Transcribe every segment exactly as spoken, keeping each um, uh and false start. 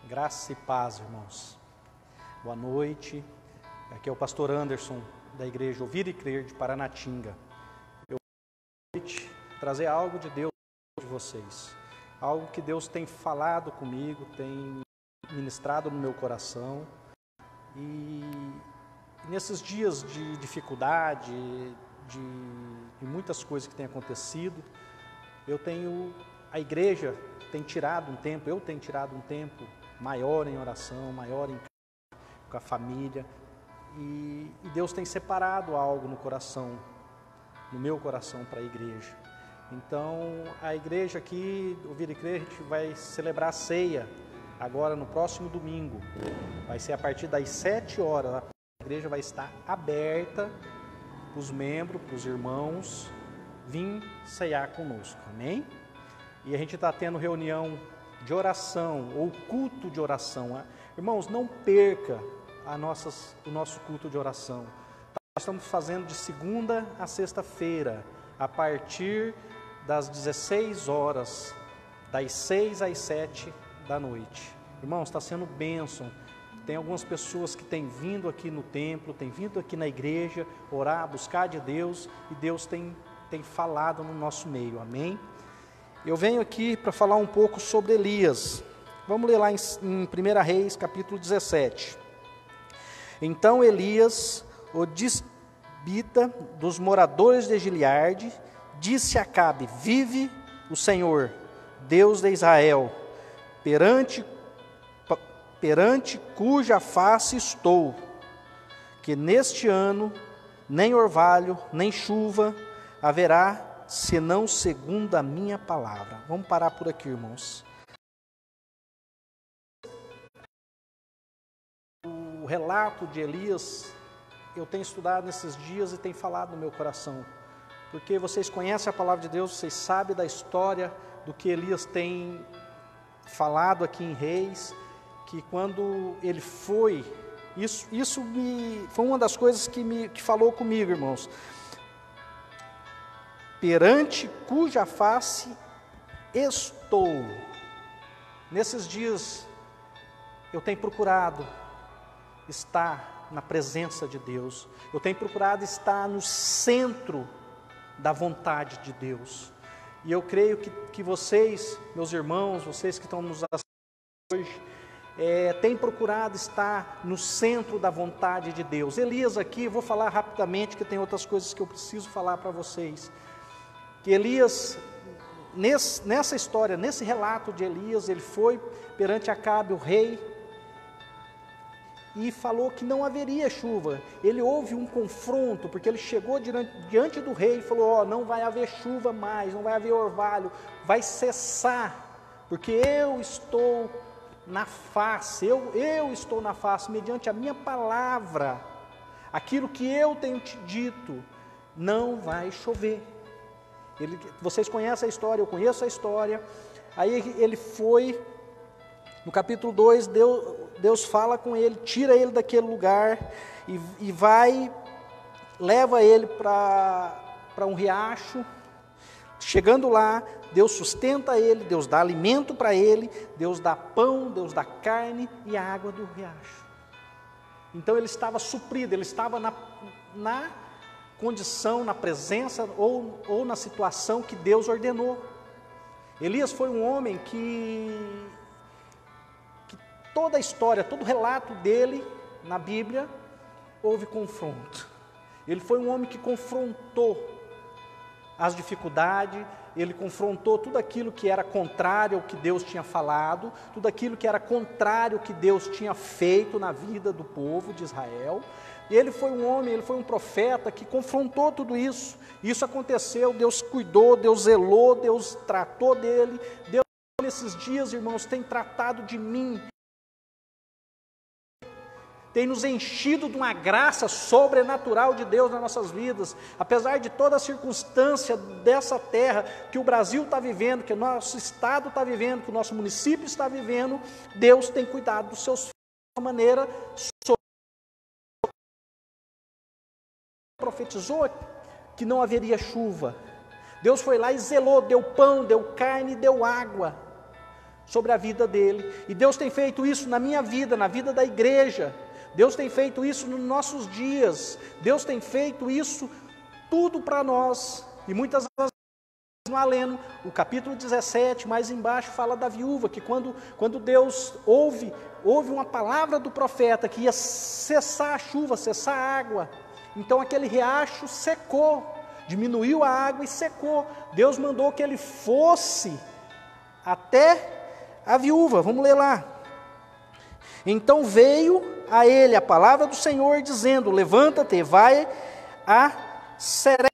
Graça e paz, irmãos. Boa noite. Aqui é o pastor Anderson, da igreja Ouvir e Crer de Paranatinga. Eu vou trazer algo de Deus de vocês. Algo que Deus tem falado comigo, tem ministrado no meu coração. E nesses dias de dificuldade, de, de muitas coisas que têm acontecido, eu tenho, a igreja tem tirado um tempo, eu tenho tirado um tempo maior em oração, maior em com a família, e, e Deus tem separado algo no coração, no meu coração, para a igreja. Então, a igreja aqui, Ouvir e Crer, a gente vai celebrar a ceia agora no próximo domingo. Vai ser a partir das sete horas. A igreja vai estar aberta para os membros, para os irmãos, vir ceiar conosco, amém? E a gente está tendo reunião de oração, ou culto de oração. Irmãos, não perca a nossas, o nosso culto de oração. Nós estamos fazendo de segunda a sexta-feira, a partir das dezesseis horas, das seis às sete da noite. Irmãos, está sendo bênção. Tem algumas pessoas que têm vindo aqui no templo, têm vindo aqui na igreja, orar, buscar de Deus, e Deus tem, tem falado no nosso meio, amém? Eu venho aqui para falar um pouco sobre Elias. Vamos ler lá em, em primeira Reis, capítulo dezessete. Então Elias, o disbita dos moradores de Gileade, disse a Acabe: vive o Senhor, Deus de Israel, perante, perante cuja face estou, que neste ano nem orvalho, nem chuva haverá, senão segundo a minha palavra. Vamos parar por aqui, irmãos. O relato de Elias, eu tenho estudado nesses dias e tem falado no meu coração, porque vocês conhecem a palavra de Deus, vocês sabem da história do que Elias tem falado aqui em Reis, que quando ele foi, isso, isso me, foi uma das coisas que, me, que falou comigo, irmãos. Perante cuja face estou. Nesses dias eu tenho procurado estar na presença de Deus. Eu tenho procurado estar no centro da vontade de Deus. E eu creio que, que vocês, meus irmãos, vocês que estão nos assistindo hoje, é, têm procurado estar no centro da vontade de Deus. Elias aqui, eu vou falar rapidamente, que tem outras coisas que eu preciso falar para vocês. Que Elias, nesse, nessa história, nesse relato de Elias, ele foi perante Acabe, o rei, e falou que não haveria chuva. Ele houve um confronto, porque ele chegou diante, diante do rei e falou: ó, não vai haver chuva mais, não vai haver orvalho, vai cessar, porque eu estou na face, eu, eu estou na face, mediante a minha palavra, aquilo que eu tenho te dito, não vai chover. Ele, vocês conhecem a história, eu conheço a história. Aí ele foi, no capítulo dois, Deus, Deus fala com ele, tira ele daquele lugar e, e vai, leva ele para um riacho. Chegando lá, Deus sustenta ele, Deus dá alimento para ele, Deus dá pão, Deus dá carne e a água do riacho. Então ele estava suprido, ele estava na... na condição, na presença ou, ou na situação que Deus ordenou. Elias foi um homem que, que toda a história, todo o relato dele na Bíblia, houve confronto. Ele foi um homem que confrontou as dificuldades, ele confrontou tudo aquilo que era contrário ao que Deus tinha falado, tudo aquilo que era contrário ao que Deus tinha feito na vida do povo de Israel. E ele foi um homem, ele foi um profeta que confrontou tudo isso. Isso aconteceu, Deus cuidou, Deus zelou, Deus tratou dele. Deus, nesses dias, irmãos, tem tratado de mim. Tem nos enchido de uma graça sobrenatural de Deus nas nossas vidas. Apesar de toda a circunstância dessa terra que o Brasil está vivendo, que o nosso estado está vivendo, que o nosso município está vivendo, Deus tem cuidado dos seus filhos de uma maneira sobrenatural. Profetizou que não haveria chuva. Deus foi lá e zelou, deu pão, deu carne, deu água. sobre a vida dele. E Deus tem feito isso na minha vida, na vida da igreja. Deus tem feito isso nos nossos dias. Deus tem feito isso tudo para nós. E muitas vezes, lendo o capítulo dezessete, mais embaixo, fala da viúva, que quando, quando Deus ouve, ouve uma palavra do profeta, que ia cessar a chuva, cessar a água, então aquele riacho secou, diminuiu a água e secou. Deus mandou que ele fosse até a viúva. Vamos ler lá. Então veio a ele a palavra do Senhor, dizendo: levanta-te, vai a Serepta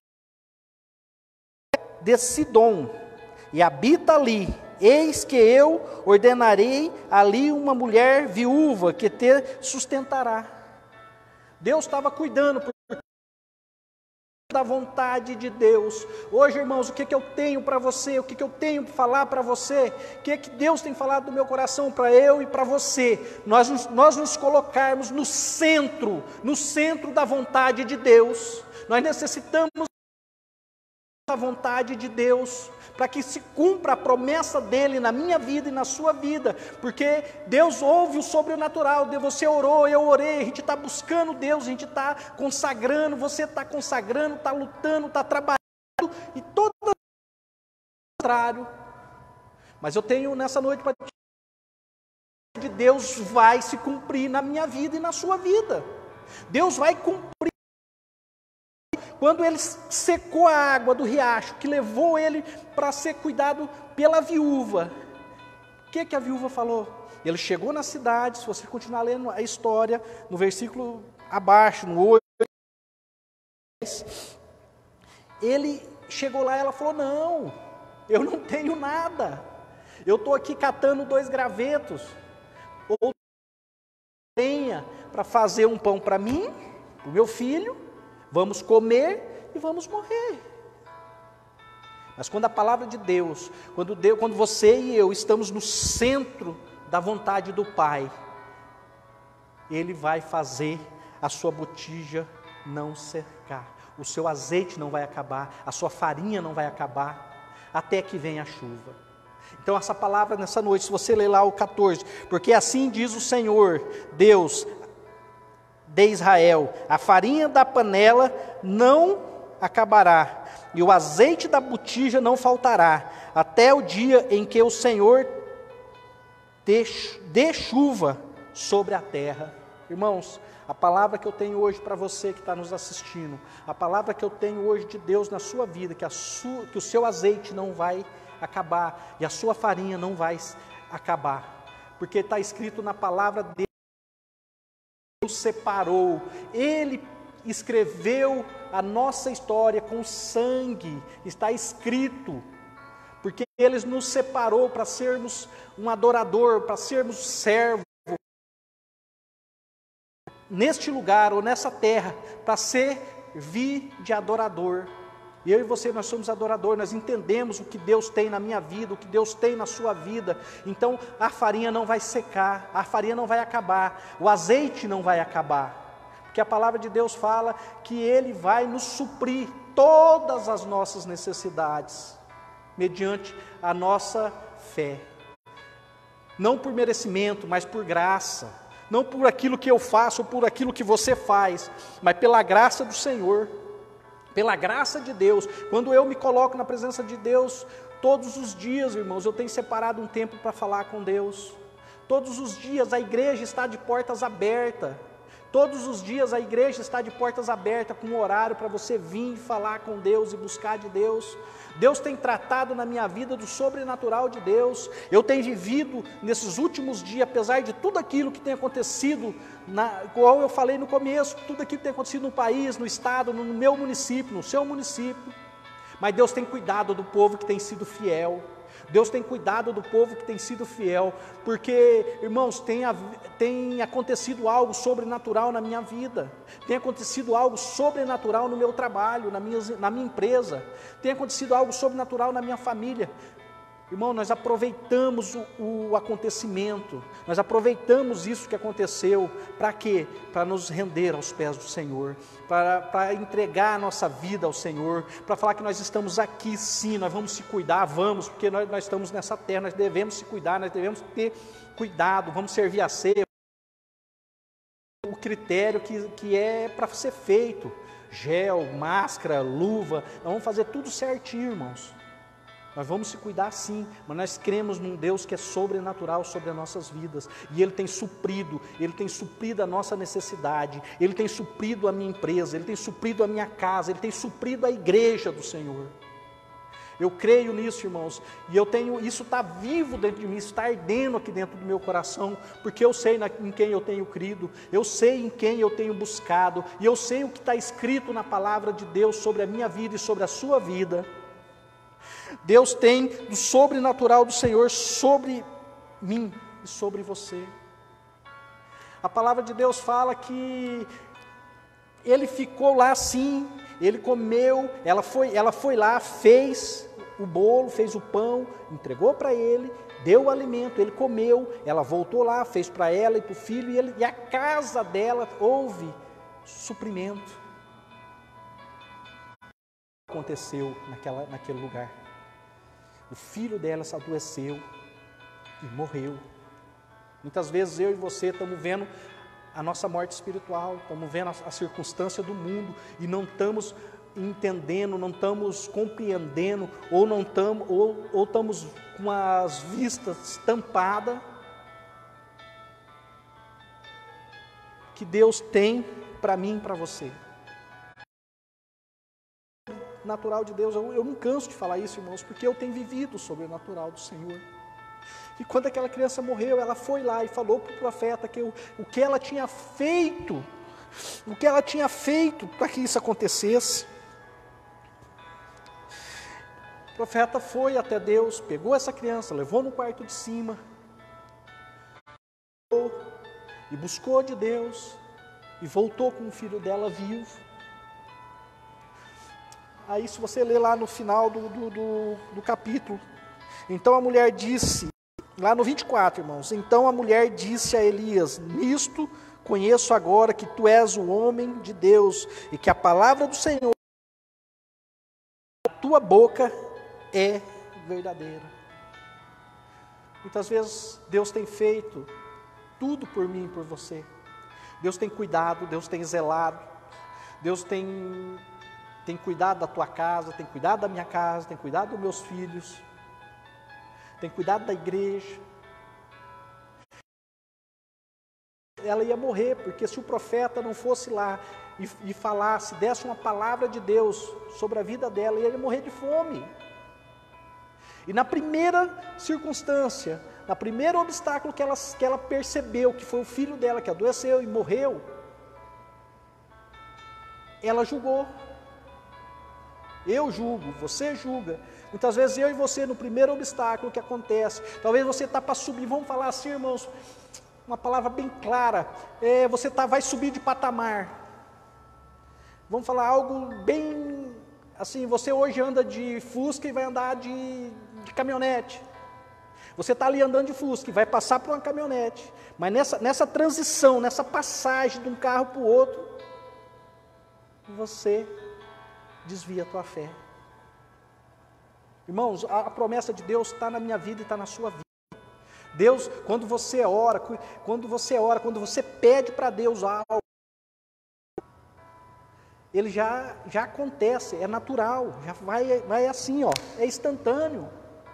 de Sidom, e habita ali. Eis que eu ordenarei ali uma mulher viúva que te sustentará. Deus estava cuidando por da vontade de Deus. Hoje, irmãos, o que, que eu tenho para você? O que, que eu tenho para falar para você? O que, que Deus tem falado do meu coração para eu e para você? Nós, nós nos colocarmos no centro, no centro da vontade de Deus. Nós necessitamos da vontade de Deus, para que se cumpra a promessa dele na minha vida e na sua vida, porque Deus ouve o sobrenatural. Você orou, eu orei, a gente está buscando Deus, a gente está consagrando, você está consagrando, está lutando, está trabalhando, e todo o contrário. Mas eu tenho nessa noite para dizer que Deus vai se cumprir na minha vida e na sua vida. Deus vai cumprir. Quando ele secou a água do riacho, que levou ele para ser cuidado pela viúva, o que, que a viúva falou? Ele chegou na cidade, se você continuar lendo a história, no versículo abaixo, no oito, ele chegou lá e ela falou: não, eu não tenho nada, eu estou aqui catando dois gravetos, ou lenha, para fazer um pão para mim, para o meu filho, vamos comer e vamos morrer. Mas quando a palavra de Deus, quando, Deus, quando você e eu estamos no centro da vontade do Pai, Ele vai fazer a sua botija não secar, o seu azeite não vai acabar, a sua farinha não vai acabar, até que venha a chuva. Então essa palavra nessa noite, se você ler lá o catorze, porque assim diz o Senhor, Deus de Israel: a farinha da panela não acabará, e o azeite da botija não faltará, até o dia em que o Senhor dê chuva sobre a terra. Irmãos, a palavra que eu tenho hoje para você que está nos assistindo, a palavra que eu tenho hoje de Deus na sua vida, que, a sua, que o seu azeite não vai acabar, e a sua farinha não vai acabar, porque está escrito na palavra dele, nos separou, Ele escreveu a nossa história com sangue, está escrito, porque Ele nos separou para sermos um adorador, para sermos servo, neste lugar ou nessa terra, para servir de adorador. Eu e você, nós somos adoradores, nós entendemos o que Deus tem na minha vida, o que Deus tem na sua vida. Então a farinha não vai secar, a farinha não vai acabar, o azeite não vai acabar, porque a palavra de Deus fala que Ele vai nos suprir todas as nossas necessidades, mediante a nossa fé. Não por merecimento, mas por graça. Não por aquilo que eu faço, ou por aquilo que você faz, mas pela graça do Senhor. Pela graça de Deus. Quando eu me coloco na presença de Deus, todos os dias, irmãos, eu tenho separado um tempo para falar com Deus. Todos os dias a igreja está de portas abertas. Todos os dias a igreja está de portas abertas, com um horário para você vir falar com Deus e buscar de Deus. Deus tem tratado na minha vida do sobrenatural de Deus. Eu tenho vivido nesses últimos dias, apesar de tudo aquilo que tem acontecido, na, como eu falei no começo, tudo aquilo que tem acontecido no país, no estado, no meu município, no seu município. Mas Deus tem cuidado do povo que tem sido fiel. Deus tem cuidado do povo que tem sido fiel, porque, irmãos, tem, tem acontecido algo sobrenatural na minha vida, tem acontecido algo sobrenatural no meu trabalho, na minha, na minha empresa, tem acontecido algo sobrenatural na minha família. Irmão, nós aproveitamos o, o acontecimento, nós aproveitamos isso que aconteceu, para quê? Para nos render aos pés do Senhor, para, para entregar a nossa vida ao Senhor, para falar que nós estamos aqui sim, nós vamos se cuidar, vamos, porque nós, nós estamos nessa terra, nós devemos se cuidar, nós devemos ter cuidado, vamos servir a ceia, o critério que, que é para ser feito, gel, máscara, luva, nós vamos fazer tudo certinho, irmãos. Nós vamos se cuidar sim, mas nós cremos num Deus que é sobrenatural sobre as nossas vidas, e Ele tem suprido, Ele tem suprido a nossa necessidade, Ele tem suprido a minha empresa, Ele tem suprido a minha casa, Ele tem suprido a igreja do Senhor. Eu creio nisso, irmãos, e eu tenho, isso está vivo dentro de mim, isso está ardendo aqui dentro do meu coração, porque eu sei na, em quem eu tenho crido, eu sei em quem eu tenho buscado, e eu sei o que está escrito na palavra de Deus sobre a minha vida e sobre a sua vida. Deus tem do sobrenatural do Senhor sobre mim e sobre você. A palavra de Deus fala que ele ficou lá sim, ele comeu, ela foi, ela foi lá, fez o bolo, fez o pão, entregou para ele, deu o alimento, ele comeu, ela voltou lá, fez para ela e para o filho, e, ele, e a casa dela houve suprimento. Aconteceu naquela, naquele lugar. O filho dela se adoeceu e morreu. Muitas vezes eu e você estamos vendo a nossa morte espiritual, estamos vendo a, a circunstância do mundo e não estamos entendendo, não estamos compreendendo, ou não estamos, ou, ou estamos com as vistas tampadas, que Deus tem para mim e para você. Natural de Deus, eu, eu não canso de falar isso, irmãos, porque eu tenho vivido o sobrenatural do Senhor. E quando aquela criança morreu, ela foi lá e falou para o profeta que o, o que ela tinha feito, o que ela tinha feito para que isso acontecesse. O profeta foi até Deus, pegou essa criança, levou no quarto de cima, e buscou de Deus, e voltou com o filho dela vivo. Aí se você ler lá no final do, do, do, do capítulo, então a mulher disse, lá no vinte e quatro, irmãos, então a mulher disse a Elias, nisto conheço agora que tu és o homem de Deus, e que a palavra do Senhor, a tua boca é verdadeira. Muitas vezes Deus tem feito tudo por mim e por você. Deus tem cuidado, Deus tem zelado, Deus tem... tem cuidado da tua casa, tem cuidado da minha casa, tem cuidado dos meus filhos, tem cuidado da igreja. Ela ia morrer, porque se o profeta não fosse lá e, e falasse, desse uma palavra de Deus sobre a vida dela, ela ia morrer de fome. E na primeira circunstância, na primeiro obstáculo que ela, que ela percebeu, que foi o filho dela que adoeceu e morreu, ela julgou. Eu julgo, você julga. Muitas vezes eu e você, no primeiro obstáculo que acontece, talvez você está para subir, vamos falar assim, irmãos, uma palavra bem clara, é, você tá, vai subir de patamar. Vamos falar algo bem, assim, você hoje anda de Fusca e vai andar de, de caminhonete. Você está ali andando de Fusca e vai passar por uma caminhonete, mas nessa, nessa transição, nessa passagem de um carro para o outro, você desvia a tua fé. Irmãos, a, a promessa de Deus está na minha vida e está na sua vida. Deus, quando você ora, quando você ora, quando você pede para Deus algo, ele já, já acontece, é natural, já vai, vai assim, ó, é instantâneo.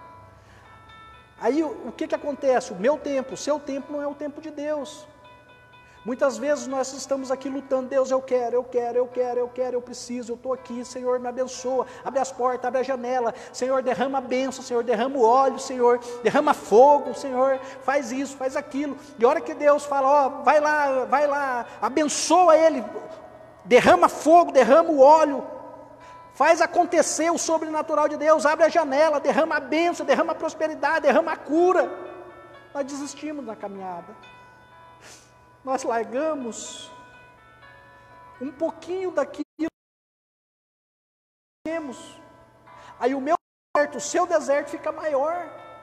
Aí o, o que que acontece? O meu tempo, o seu tempo não é o tempo de Deus. Muitas vezes nós estamos aqui lutando, Deus, eu quero, eu quero, eu quero, eu quero, eu preciso, eu estou aqui, Senhor, me abençoa, abre as portas, abre a janela, Senhor, derrama a bênção, Senhor, derrama o óleo, Senhor, derrama fogo, Senhor, faz isso, faz aquilo, e a hora que Deus fala, ó, vai lá, vai lá, abençoa ele, derrama fogo, derrama o óleo, faz acontecer o sobrenatural de Deus, abre a janela, derrama a bênção, derrama a prosperidade, derrama a cura, nós desistimos da caminhada. Nós largamos um pouquinho daquilo que temos. Aí o meu deserto, o seu deserto fica maior.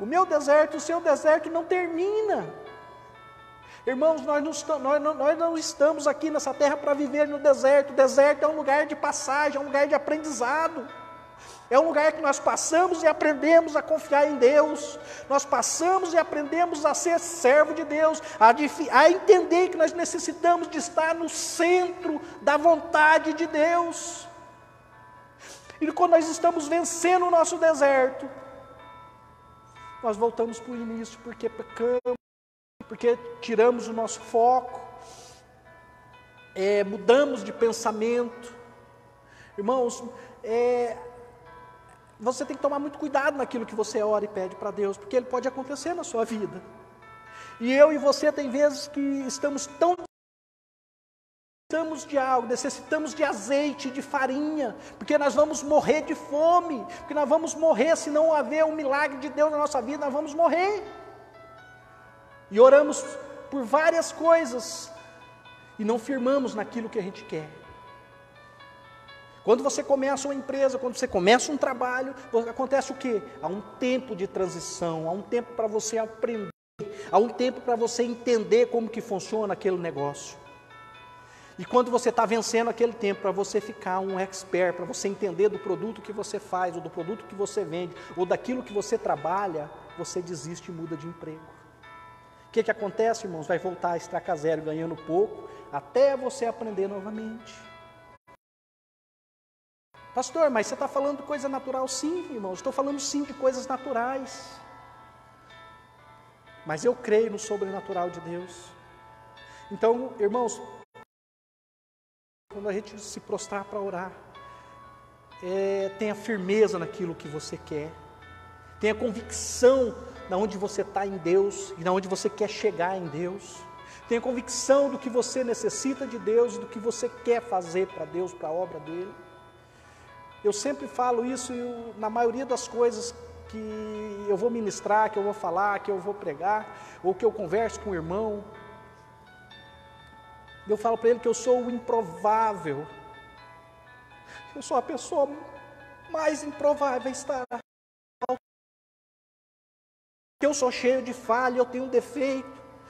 O meu deserto, o seu deserto não termina. Irmãos, nós não, estamos, nós, não, nós não estamos aqui nessa terra para viver no deserto. O deserto é um lugar de passagem, é um lugar de aprendizado. É um lugar que nós passamos e aprendemos a confiar em Deus. Nós passamos e aprendemos a ser servo de Deus, a, a entender que nós necessitamos de estar no centro da vontade de Deus. E quando nós estamos vencendo o nosso deserto, nós voltamos para o início, porque pecamos, porque tiramos o nosso foco, é, mudamos de pensamento. Irmãos, é, você tem que tomar muito cuidado naquilo que você ora e pede para Deus, porque ele pode acontecer na sua vida. E eu e você tem vezes que estamos tão necessitamos de algo, necessitamos de azeite, de farinha, porque nós vamos morrer de fome, porque nós vamos morrer se não haver um milagre de Deus na nossa vida, nós vamos morrer. E oramos por várias coisas e não firmamos naquilo que a gente quer. Quando você começa uma empresa, quando você começa um trabalho, acontece o quê? Há um tempo de transição, há um tempo para você aprender, há um tempo para você entender como que funciona aquele negócio. E quando você está vencendo aquele tempo, para você ficar um expert, para você entender do produto que você faz, ou do produto que você vende, ou daquilo que você trabalha, você desiste e muda de emprego. O que que acontece, irmãos? Vai voltar a estaca zero, ganhando pouco, até você aprender novamente. Pastor, mas você está falando de coisa natural? Sim, irmãos, estou falando sim de coisas naturais. Mas eu creio no sobrenatural de Deus. Então, irmãos, quando a gente se prostrar para orar, é, tenha firmeza naquilo que você quer, tenha convicção na onde você está em Deus e na onde você quer chegar em Deus, tenha convicção do que você necessita de Deus e do que você quer fazer para Deus, para a obra dele. Eu sempre falo isso eu, na maioria das coisas que eu vou ministrar, que eu vou falar, que eu vou pregar, ou que eu converso com o irmão. Eu falo para ele que eu sou o improvável. Eu sou a pessoa mais improvável a estar. Eu sou cheio de falha, eu tenho um defeito.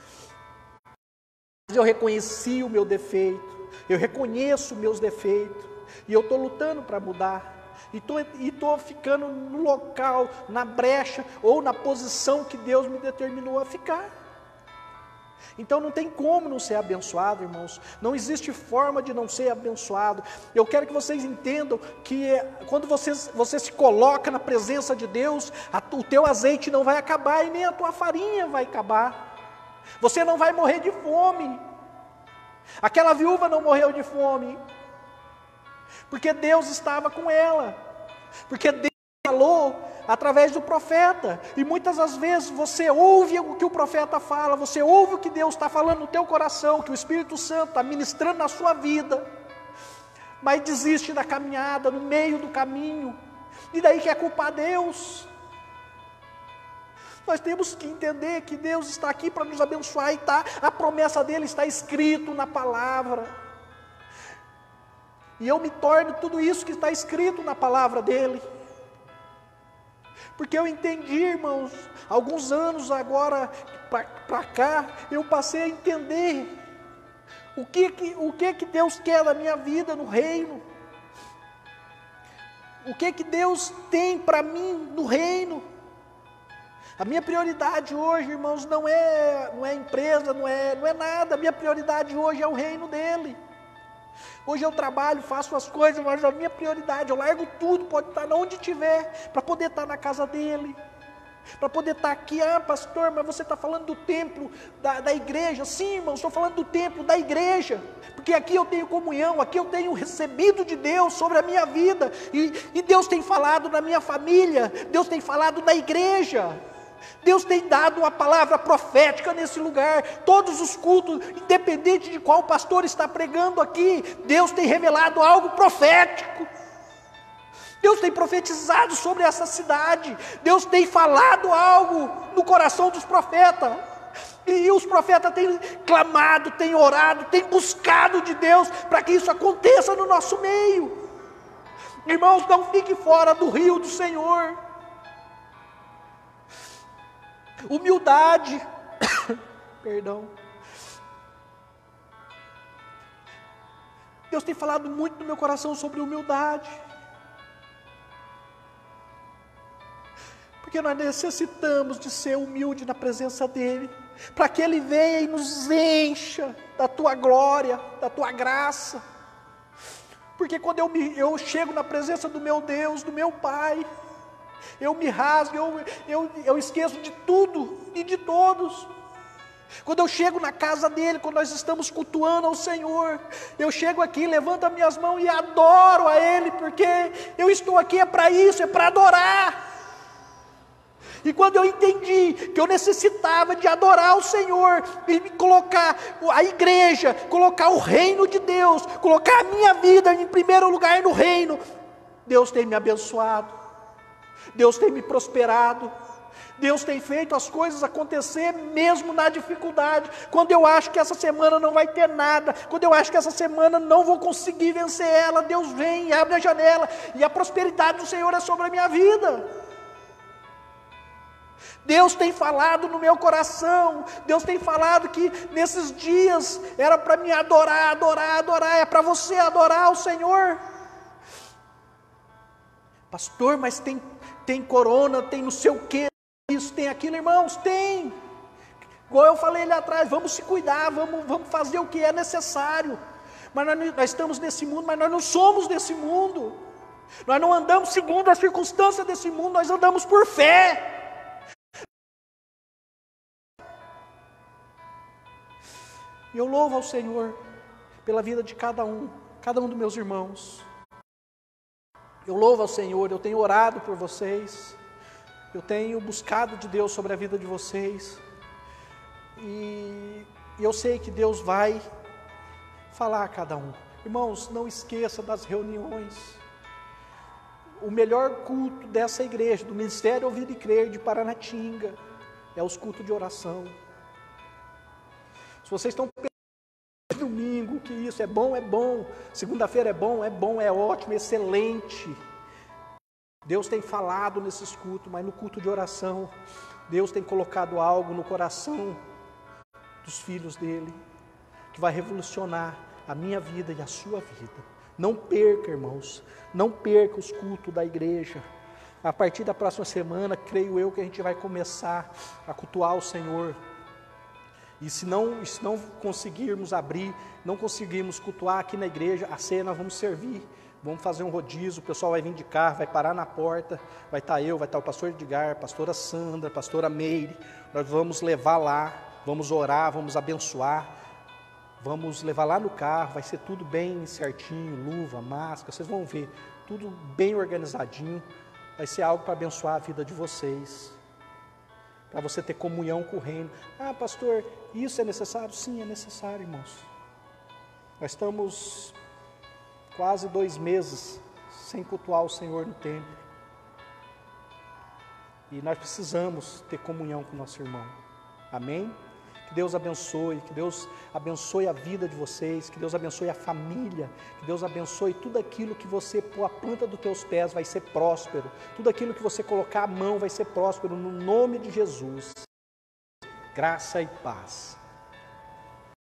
Mas eu reconheci o meu defeito. Eu reconheço meus defeitos. E eu estou lutando para mudar. E estou e tô ficando no local, na brecha, ou na posição que Deus me determinou a ficar. Então não tem como não ser abençoado, irmãos. Não existe forma de não ser abençoado. Eu quero que vocês entendam que quando você, você se coloca na presença de Deus, a, o teu azeite não vai acabar e nem a tua farinha vai acabar. Você não vai morrer de fome. Aquela viúva não morreu de fome, porque Deus estava com ela, porque Deus falou através do profeta, e muitas das vezes você ouve o que o profeta fala, você ouve o que Deus está falando no teu coração, que o Espírito Santo está ministrando na sua vida, mas desiste da caminhada, no meio do caminho, e daí quer culpar Deus. Nós temos que entender que Deus está aqui para nos abençoar, e tá, a promessa dele está escrito na palavra, e eu me torno tudo isso que está escrito na palavra dele, porque eu entendi, irmãos, alguns anos agora para cá, eu passei a entender o que, que, o que, que Deus quer da minha vida no reino, o que, que Deus tem para mim no reino. A minha prioridade hoje, irmãos, não é, não é empresa, não é, não é nada, a minha prioridade hoje é o reino dele. Hoje eu trabalho, faço as coisas, mas a minha prioridade, eu largo tudo, pode estar onde estiver, para poder estar na casa dele, para poder estar aqui. Ah, pastor, mas você está falando do templo, da, da igreja. Sim, irmão, estou falando do templo, da igreja, porque aqui eu tenho comunhão, aqui eu tenho recebido de Deus sobre a minha vida, e, e Deus tem falado na minha família, Deus tem falado na igreja. Deus tem dado uma palavra profética nesse lugar. Todos os cultos, independente de qual pastor está pregando aqui, Deus tem revelado algo profético. Deus tem profetizado sobre essa cidade. Deus tem falado algo no coração dos profetas. E os profetas têm clamado, têm orado, têm buscado de Deus para que isso aconteça no nosso meio. Irmãos, não fique fora do rio do Senhor. Humildade, perdão. Deus tem falado muito no meu coração sobre humildade. Porque nós necessitamos de ser humilde na presença dEle, para que Ele venha e nos encha da Tua glória, da Tua graça. Porque quando eu, me, eu chego na presença do meu Deus, do meu Pai, eu me rasgo, eu, eu, eu esqueço de tudo e de todos. Quando eu chego na casa dEle, quando nós estamos cultuando ao Senhor, eu chego aqui, levanto as minhas mãos e adoro a Ele, porque eu estou aqui é para isso, é para adorar. E quando eu entendi que eu necessitava de adorar o Senhor, e colocar a igreja, colocar o reino de Deus, colocar a minha vida em primeiro lugar no reino, Deus tem me abençoado, Deus tem me prosperado, Deus tem feito as coisas acontecer mesmo na dificuldade. Quando eu acho que essa semana não vai ter nada, quando eu acho que essa semana não vou conseguir vencer ela, Deus vem e abre a janela, e a prosperidade do Senhor é sobre a minha vida. Deus tem falado no meu coração, Deus tem falado que nesses dias era para me adorar, adorar, adorar, é para você adorar o Senhor. Pastor, mas tem, tem corona, tem não sei o que, isso, tem aquilo, irmãos, tem. Igual eu falei ali atrás, vamos se cuidar, vamos, vamos fazer o que é necessário. Mas nós, nós estamos nesse mundo, mas nós não somos desse mundo. Nós não andamos segundo as circunstâncias desse mundo, nós andamos por fé. E eu louvo ao Senhor pela vida de cada um, cada um dos meus irmãos. Eu louvo ao Senhor, eu tenho orado por vocês, eu tenho buscado de Deus sobre a vida de vocês, e eu sei que Deus vai falar a cada um. Irmãos, não esqueça das reuniões. O melhor culto dessa igreja, do Ministério Ouvir e Crer de Paranatinga, é os cultos de oração. Se vocês estão pensando domingo que isso é bom, é bom, segunda-feira é bom, é bom, é ótimo, excelente. Deus tem falado nesses cultos, mas no culto de oração, Deus tem colocado algo no coração dos filhos dele, que vai revolucionar a minha vida e a sua vida. Não perca, irmãos, não perca os cultos da igreja. A partir da próxima semana, creio eu que a gente vai começar a cultuar o Senhor. E se não, se não conseguirmos abrir, não conseguirmos cultuar aqui na igreja, a ceia nós vamos servir, vamos fazer um rodízio, o pessoal vai vir de carro, vai parar na porta, vai estar eu, vai estar o pastor Edgar, a pastora Sandra, a pastora Meire, nós vamos levar lá, vamos orar, vamos abençoar, vamos levar lá no carro, vai ser tudo bem certinho, luva, máscara, vocês vão ver, tudo bem organizadinho, vai ser algo para abençoar a vida de vocês, para você ter comunhão com o reino. Ah, pastor, isso é necessário? Sim, é necessário, irmãos. Nós estamos quase dois meses sem cultuar o Senhor no templo. E nós precisamos ter comunhão com o nosso irmão. Amém? Que Deus abençoe, que Deus abençoe a vida de vocês, que Deus abençoe a família, que Deus abençoe tudo aquilo que você pôr a planta dos teus pés vai ser próspero, tudo aquilo que você colocar a mão vai ser próspero, no nome de Jesus. Graça e paz.